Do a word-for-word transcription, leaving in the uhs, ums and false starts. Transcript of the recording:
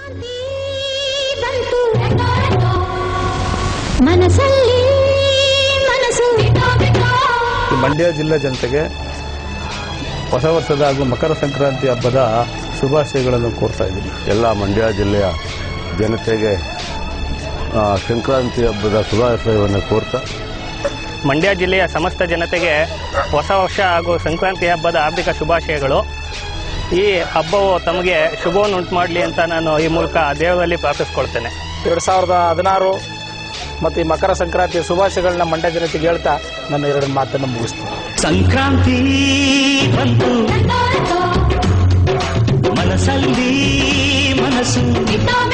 ಮನಸ್ಸಲ್ಲಿ ಮನಸ್ಸು. ಮಂಡ್ಯ ಜಿಲ್ಲಾ ಜನತೆಗೆ ಹೊಸ ವರ್ಷದ ಹಾಗೂ ಮಕರ ಸಂಕ್ರಾಂತಿ ಹಬ್ಬದ ಶುಭಾಶಯಗಳನ್ನು ಕೋರ್ತಾ ಇದ್ದೀನಿ. ಎಲ್ಲ ಮಂಡ್ಯ ಜಿಲ್ಲೆಯ ಜನತೆಗೆ ಸಂಕ್ರಾಂತಿ ಹಬ್ಬದ ಶುಭಾಶಯವನ್ನು ಕೋರ್ತಾ ಮಂಡ್ಯ ಜಿಲ್ಲೆಯ ಸಮಸ್ತ ಜನತೆಗೆ ಹೊಸ ವರ್ಷ ಹಾಗೂ ಸಂಕ್ರಾಂತಿ ಹಬ್ಬದ ಹಾರ್ದಿಕ ಶುಭಾಶಯಗಳು. ಈ ಹಬ್ಬವು ತಮಗೆ ಶುಭವನ್ನು ಉಂಟು ಮಾಡಲಿ ಅಂತ ನಾನು ಈ ಮೂಲಕ ದೇವರಲ್ಲಿ ಪ್ರಾರ್ಥಿಸ್ಕೊಳ್ತೇನೆ. ಎರಡು ಸಾವಿರದ ಹದಿನಾರು ಮತ್ತು ಈ ಮಕರ ಸಂಕ್ರಾಂತಿಯ ಶುಭಾಶಯಗಳನ್ನ ಮಂಡ್ಯ ಜನತೆಗೆ ಹೇಳ್ತಾ ನನ್ನ ಎರಡು ಮಾತನ್ನು ಮುಗಿಸ್ತೀನಿ. ಸಂಕ್ರಾಂತಿ ಬಂತು ಮನಸ್ಸಲ್ಲಿ ಮನಸ್ಸು